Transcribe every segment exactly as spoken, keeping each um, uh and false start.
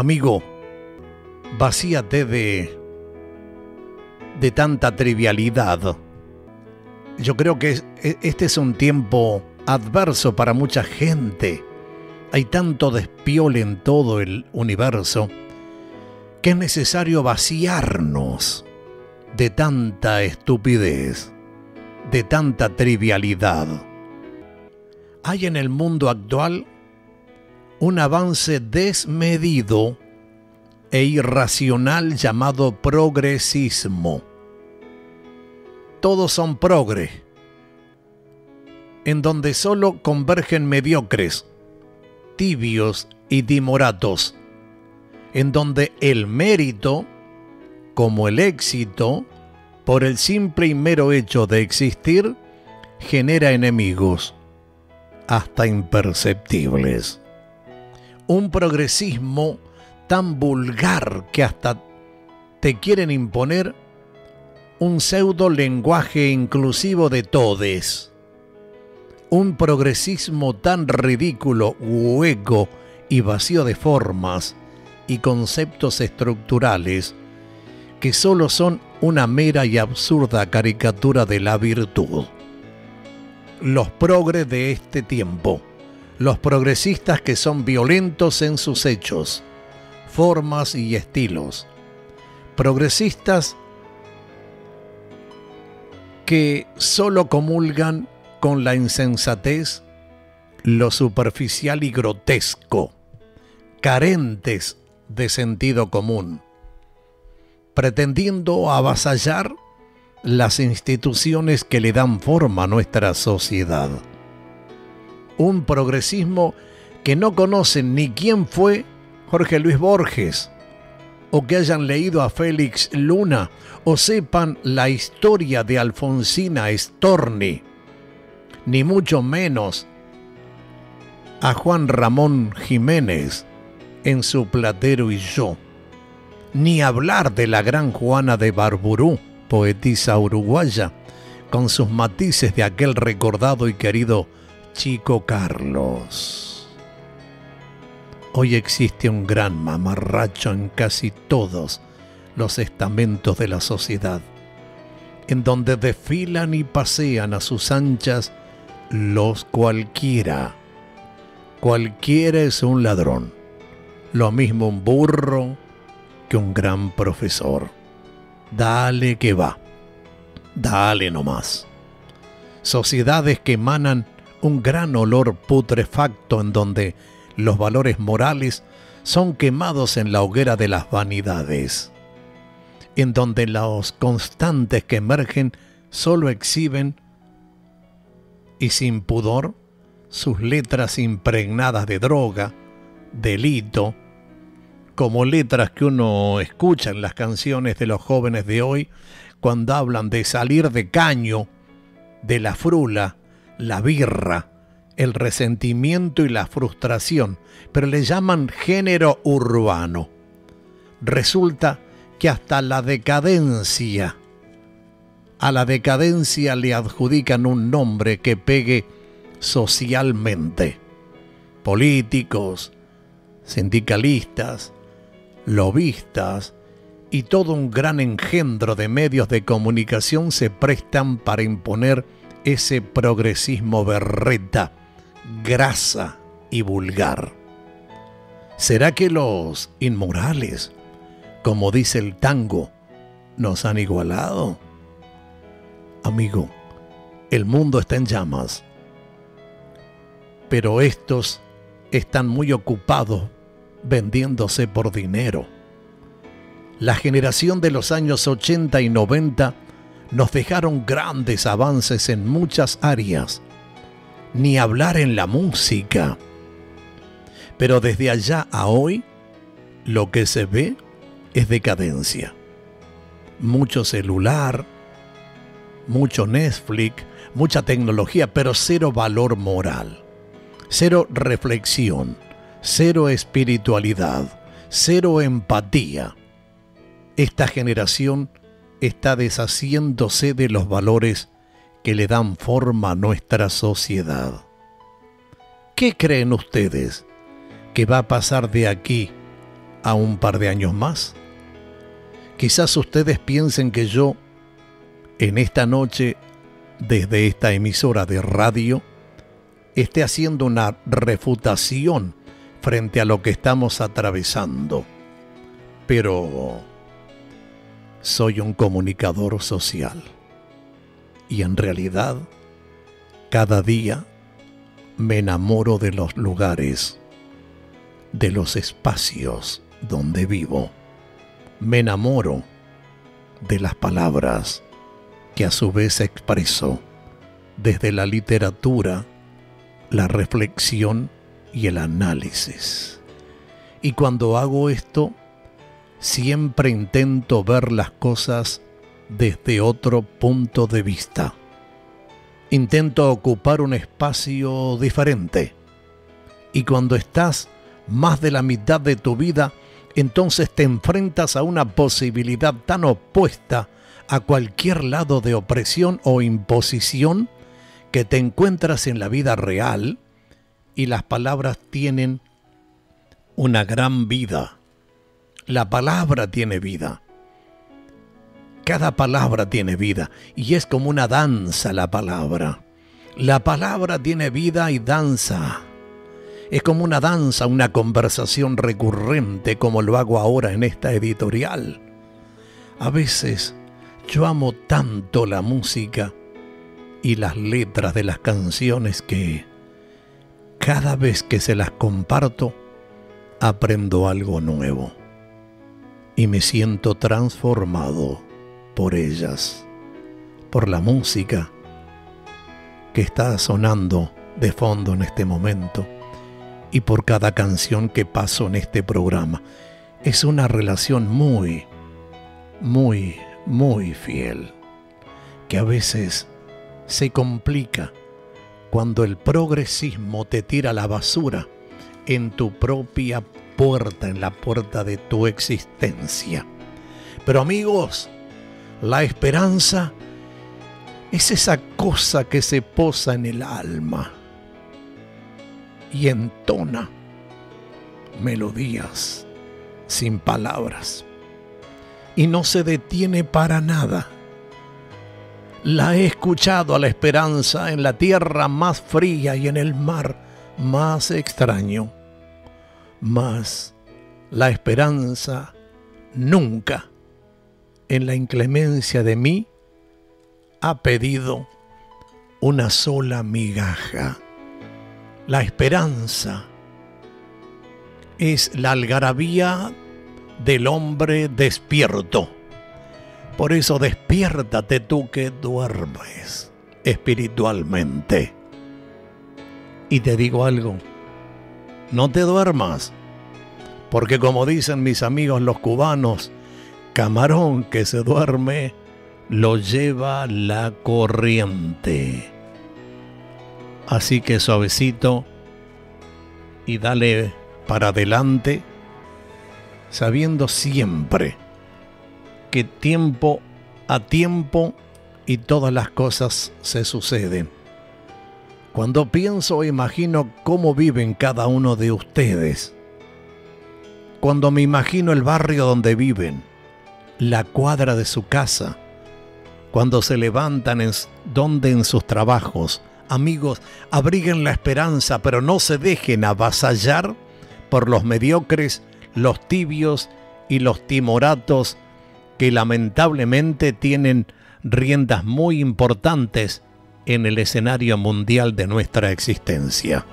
Amigo, vacíate de, de tanta trivialidad. Yo creo que este es un tiempo adverso para mucha gente. Hay tanto despiole en todo el universo que es necesario vaciarnos de tanta estupidez, de tanta trivialidad. Hay en el mundo actual un avance desmedido e irracional llamado progresismo. Todos son progre, en donde solo convergen mediocres, tibios y timoratos, en donde el mérito, como el éxito, por el simple y mero hecho de existir, genera enemigos, hasta imperceptibles. Un progresismo tan vulgar que hasta te quieren imponer un pseudo lenguaje inclusivo de todes. Un progresismo tan ridículo, hueco y vacío de formas y conceptos estructurales que solo son una mera y absurda caricatura de la virtud. Los progres de este tiempo, los progresistas que son violentos en sus hechos, formas y estilos, progresistas que solo comulgan con la insensatez, lo superficial y grotesco, carentes de sentido común, pretendiendo avasallar las instituciones que le dan forma a nuestra sociedad. Un progresismo que no conocen ni quién fue Jorge Luis Borges, o que hayan leído a Félix Luna, o sepan la historia de Alfonsina Storni, ni mucho menos a Juan Ramón Jiménez en su Platero y yo, ni hablar de la gran Juana de Barburú, poetisa uruguaya, con sus matices de aquel recordado y querido Chico Carlos. Hoy existe un gran mamarracho en casi todos los estamentos de la sociedad, en donde desfilan y pasean a sus anchas los cualquiera. Cualquiera es un ladrón, lo mismo un burro que un gran profesor. Dale que va, dale nomás. Sociedades que emanan un gran olor putrefacto en donde los valores morales son quemados en la hoguera de las vanidades, en donde los constantes que emergen solo exhiben y sin pudor sus letras impregnadas de droga, delito, como letras que uno escucha en las canciones de los jóvenes de hoy cuando hablan de salir de caño, de la frula, la birra, el resentimiento y la frustración, pero le llaman género urbano. Resulta que hasta la decadencia, a la decadencia le adjudican un nombre que pegue socialmente. Políticos, sindicalistas, lobistas y todo un gran engendro de medios de comunicación se prestan para imponer ese progresismo berreta, grasa y vulgar. ¿Será que los inmorales, como dice el tango, nos han igualado? Amigo, el mundo está en llamas, pero estos están muy ocupados vendiéndose por dinero. La generación de los años ochenta y noventa nos dejaron grandes avances en muchas áreas, ni hablar en la música. Pero desde allá a hoy, lo que se ve es decadencia. Mucho celular, mucho Netflix, mucha tecnología, pero cero valor moral, cero reflexión, cero espiritualidad, cero empatía. Esta generación está deshaciéndose de los valores que le dan forma a nuestra sociedad. ¿Qué creen ustedes que va a pasar de aquí a un par de años más. Quizás ustedes piensen que yo, en esta noche, desde esta emisora de radio, esté haciendo una refutación frente a lo que estamos atravesando. Pero soy un comunicador social. Y en realidad, cada día me enamoro de los lugares, de los espacios donde vivo. Me enamoro de las palabras que a su vez expreso desde la literatura, la reflexión y el análisis. Y cuando hago esto, siempre intento ver las cosas desde otro punto de vista. Intento ocupar un espacio diferente. Y cuando estás más de la mitad de tu vida, entonces te enfrentas a una posibilidad tan opuesta a cualquier lado de opresión o imposición que te encuentras en la vida real, y las palabras tienen una gran vida. La palabra tiene vida. Cada palabra tiene vida y es como una danza la palabra. La palabra tiene vida y danza. Es como una danza, una conversación recurrente, como lo hago ahora en esta editorial. A veces yo amo tanto la música y las letras de las canciones que cada vez que se las comparto aprendo algo nuevo y me siento transformado por ellas, por la música que está sonando de fondo en este momento y por cada canción que paso en este programa. Es una relación muy, muy, muy fiel, que a veces se complica cuando el progresismo te tira a la basura en tu propia puerta, en la puerta de tu existencia. Pero amigos, la esperanza es esa cosa que se posa en el alma y entona melodías sin palabras y no se detiene para nada. La he escuchado a la esperanza en la tierra más fría y en el mar más extraño. Mas la esperanza nunca, en la inclemencia de mí, ha pedido una sola migaja. La esperanza es la algarabía del hombre despierto. Por eso despiértate tú que duermes espiritualmente. Y te digo algo, no te duermas, porque como dicen mis amigos los cubanos, camarón que se duerme lo lleva la corriente. Así que suavecito y dale para adelante, sabiendo siempre que tiempo a tiempo y todas las cosas se suceden. Cuando pienso o imagino cómo viven cada uno de ustedes, cuando me imagino el barrio donde viven, la cuadra de su casa, cuando se levantan en, donde en sus trabajos, amigos, abriguen la esperanza, pero no se dejen avasallar por los mediocres, los tibios y los timoratos que lamentablemente tienen riendas muy importantes en el escenario mundial de nuestra existencia.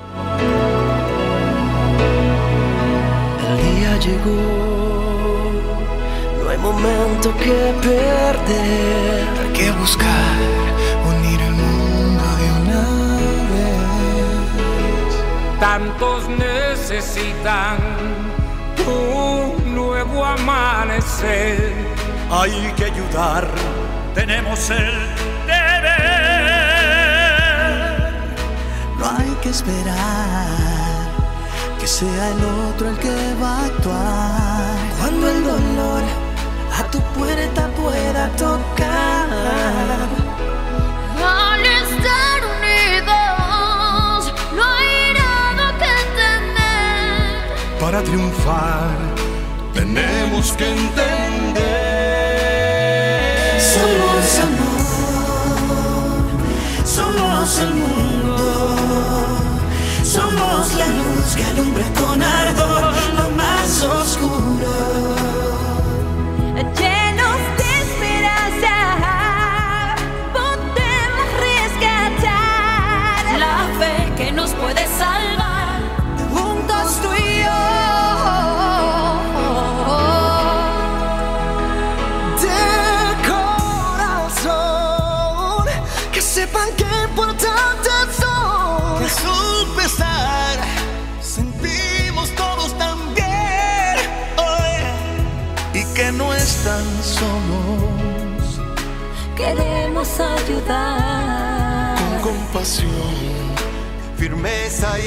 El día llegó, no hay momento que perder, hay que buscar unir el mundo de una vez. Tantos necesitan un nuevo amanecer. Hay que ayudar, tenemos el deber. No hay que esperar que sea el otro el que va a actuar. Cuando el dolor a tu puerta pueda tocar. Al estar unidos, no hay nada que temer. Para triunfar tenemos que entender. Somos amor, somos el mundo, somos la luz que alumbra con ardor lo más oscuro. Llenos de esperanza, podemos rescatar la fe que nos puede salvar, juntos tú y yo. De corazón, que sepan qué importantes son. Que su pesar sentimos todos también, oh, y que no están solos. Queremos ayudar Con compasión, firmeza y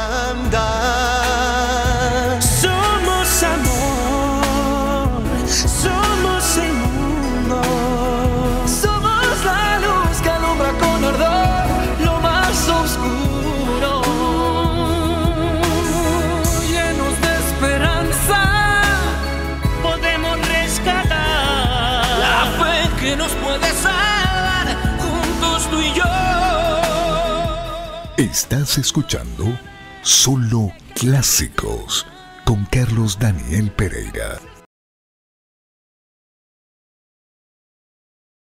hermandad. Somos amor, somos el mundo, somos la luz que alumbra con ardor lo más oscuro. Llenos de esperanza, podemos rescatar la fe que nos puede salvar, juntos tú y yo. Estás escuchando Solo Clásicos con Carlos Daniel Pereira.